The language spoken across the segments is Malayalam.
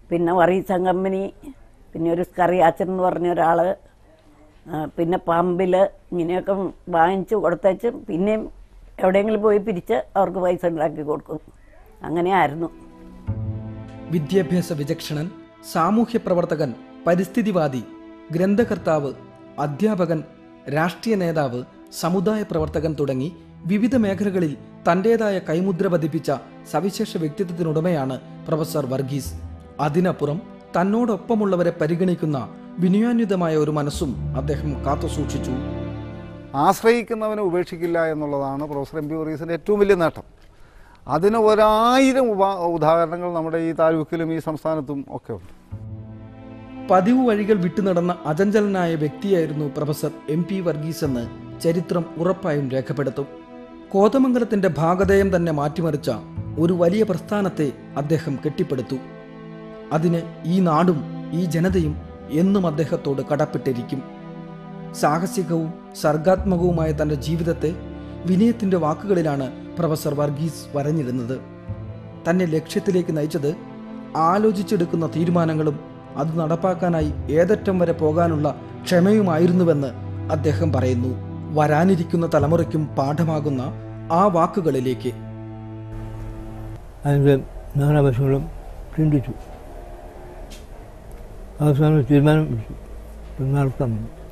പിന്നെ വർഗീസ് കമ്പനി, പിന്നെ ഒരു സ്കറിയാച്ചൻ എന്ന് പറഞ്ഞ ഒരാൾ, പിന്നെ പമ്പിൽ ഇങ്ങനെയൊക്കെ വാങ്ങിച്ച് കൊടുത്തേച്ച് പിന്നെയും എവിടെയെങ്കിലും പോയി പിരിച്ച് അവർക്ക് പൈസ ഉണ്ടാക്കി കൊടുക്കും. അങ്ങനെയായിരുന്നു. വിദ്യാഭ്യാസ വിചക്ഷണൻ, സാമൂഹ്യ പ്രവർത്തകൻ, പരിസ്ഥിതിവാദി, ഗ്രന്ഥകർത്താവ്, അധ്യാപകൻ, രാഷ്ട്രീയ നേതാവ്, സമുദായ പ്രവർത്തകൻ തുടങ്ങി വിവിധ മേഖലകളിൽ തൻ്റേതായ കൈമുദ്ര പതിപ്പിച്ച സവിശേഷ വ്യക്തിത്വത്തിനുടമയാണ് പ്രൊഫസർ വർഗീസ്. അതിനപ്പുറം തന്നോടൊപ്പമുള്ളവരെ പരിഗണിക്കുന്ന വിനയാന്വിതമായ ഒരു മനസ്സും അദ്ദേഹം കാത്തുസൂക്ഷിച്ചു. ആശ്രയിക്കുന്നവനെ ഉപേക്ഷിക്കില്ല എന്നുള്ളതാണ് പ്രൊഫസർ M.P. വർഗീസിൻ്റെ ഏറ്റവും വലിയ നേട്ടം. അതിന് 1000 ഉദാഹരണങ്ങൾ നമ്മുടെ ഈ താലൂക്കിലും ഈ സംസ്ഥാനത്തും ഒക്കെ ഉണ്ട്. പതിവ് വഴികൾ വിട്ടുനടന്ന അചഞ്ചലനായ വ്യക്തിയായിരുന്നു പ്രൊഫസർ M.P. വർഗീസ് എന്ന് ചരിത്രം ഉറപ്പായും രേഖപ്പെടുത്തും. കോതമംഗലത്തിന്റെ ഭാഗധേയം തന്നെ മാറ്റിമറിച്ച ഒരു വലിയ പ്രസ്ഥാനത്തെ അദ്ദേഹം കെട്ടിപ്പടുത്തു. അതിന് ഈ നാടും ഈ ജനതയും എന്നും അദ്ദേഹത്തോട് കടപ്പെട്ടിരിക്കും. സാഹസികവും സർഗാത്മകവുമായ തൻ്റെ ജീവിതത്തെ വിനയത്തിൻ്റെ വാക്കുകളിലാണ് പ്രൊഫസർ വർഗീസ് വരഞ്ഞിരുന്നത്. തന്നെ ലക്ഷ്യത്തിലേക്ക് നയിച്ചത് ആലോചിച്ചെടുക്കുന്ന തീരുമാനങ്ങളും അത് നടപ്പാക്കാനായി ഏതറ്റം വരെ പോകാനുള്ള ക്ഷമയുമായിരുന്നുവെന്ന് അദ്ദേഹം പറയുന്നു. വരാനിരിക്കുന്ന തലമുറയ്ക്കും പാഠമാകുന്ന ആ വാക്കുകളിലേക്ക്. അതിൻ്റെ നാനാവശങ്ങളും ചിന്തിച്ചു, അവസാനം തീരുമാനം നടത്താൻ.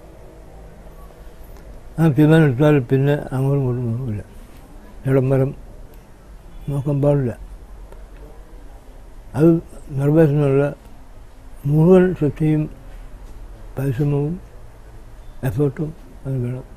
ആ തീരുമാനം എടുത്താൽ പിന്നെ അങ്ങോട്ടും ഇങ്ങോട്ടും നോക്കില്ല, ഇടം വരം നോക്കാൻ പാടില്ല. അത് നിർവഹിക്കാനുള്ള മുഴുവൻ ശക്തിയും പരിശ്രമവും എഫേർട്ടും അത് വേണം.